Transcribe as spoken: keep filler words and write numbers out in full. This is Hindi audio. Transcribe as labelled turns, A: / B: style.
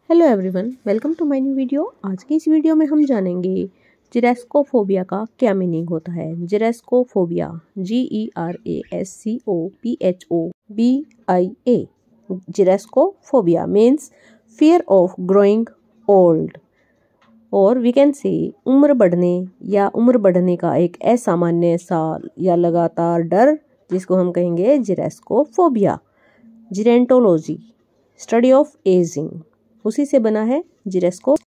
A: Hello everyone, welcome to my new video. आज की इस वीडियो में हम जानेंगे जिरेस्कोफोबिया का क्या मीनिंग होता है। Gerascophobia, G E R A S C O P H O B I A. Gerascophobia means fear of growing old, और वी कैन से उम्र बढ़ने या उम्र बढ़ने का एक असामान्य सा या लगातार डर, जिसको हम कहेंगे gerascophobia. Gerontology, study of ageing, उसी से बना है जिरेस्को